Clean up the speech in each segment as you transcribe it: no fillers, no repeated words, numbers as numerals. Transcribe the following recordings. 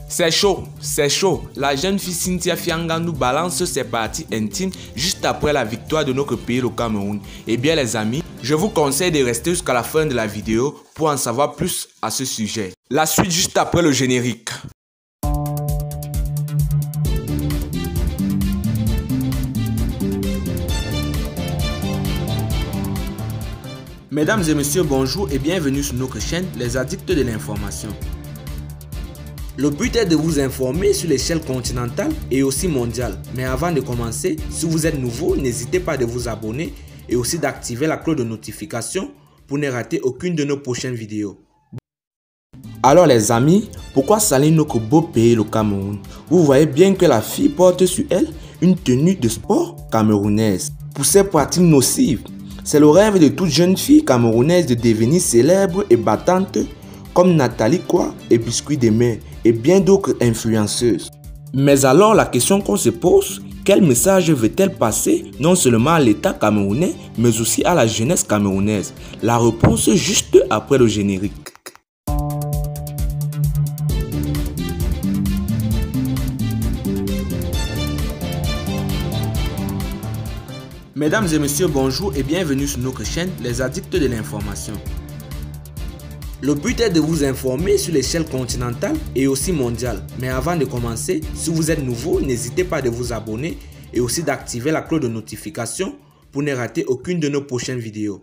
C'est chaud, c'est chaud. La jeune fille Cynthia Fianga nous balance ses parties intimes juste après la victoire de notre pays, le Cameroun. Eh bien les amis, je vous conseille de rester jusqu'à la fin de la vidéo pour en savoir plus à ce sujet. La suite juste après le générique. Mesdames et messieurs, bonjour et bienvenue sur notre chaîne Les Addicts de l'information. Le but est de vous informer sur l'échelle continentale et aussi mondiale. Mais avant de commencer, si vous êtes nouveau, n'hésitez pas de vous abonner et aussi d'activer la cloche de notification pour ne rater aucune de nos prochaines vidéos. Alors les amis, pourquoi salir notre beau pays, le Cameroun? Vous voyez bien que la fille porte sur elle une tenue de sport camerounaise. Pour ces pratiques nocives, c'est le rêve de toute jeune fille camerounaise de devenir célèbre et battante comme Nathalie Kwa et Biscuit de Mer et bien d'autres influenceuses. Mais alors la question qu'on se pose, quel message veut-elle passer non seulement à l'État camerounais mais aussi à la jeunesse camerounaise? La réponse juste après le générique. Mesdames et messieurs, bonjour et bienvenue sur notre chaîne Les Addicts de l'information. Le but est de vous informer sur l'échelle continentale et aussi mondiale. Mais avant de commencer, si vous êtes nouveau, n'hésitez pas de vous abonner et aussi d'activer la cloche de notification pour ne rater aucune de nos prochaines vidéos.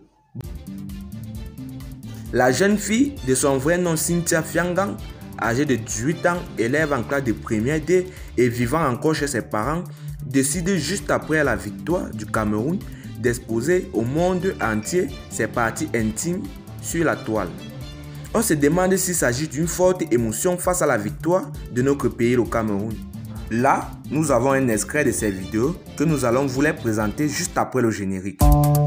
La jeune fille, de son vrai nom Cynthia Fianga, âgée de 18 ans, élève en classe de première D et vivant encore chez ses parents, décide juste après la victoire du Cameroun d'exposer au monde entier ses parties intimes sur la toile. On se demande s'il s'agit d'une forte émotion face à la victoire de notre pays, le Cameroun. Là, nous avons un extrait de ces vidéos que nous allons vous les présenter juste après le générique.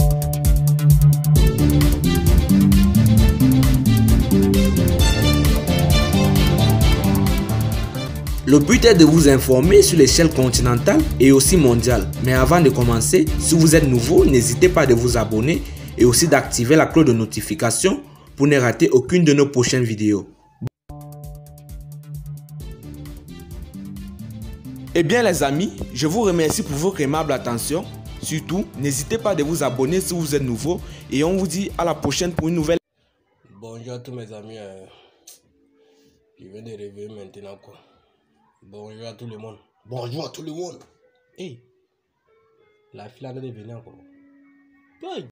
Le but est de vous informer sur l'échelle continentale et aussi mondiale. Mais avant de commencer, si vous êtes nouveau, n'hésitez pas de vous abonner et aussi d'activer la cloche de notification pour ne rater aucune de nos prochaines vidéos. Eh bien les amis, je vous remercie pour votre aimable attention. Surtout, n'hésitez pas de vous abonner si vous êtes nouveau et on vous dit à la prochaine pour une nouvelle. Bonjour à tous mes amis, je viens de réveiller maintenant quoi. Bonjour à tout le monde. Bonjour à tout le monde. Hey, la fille là de venir encore.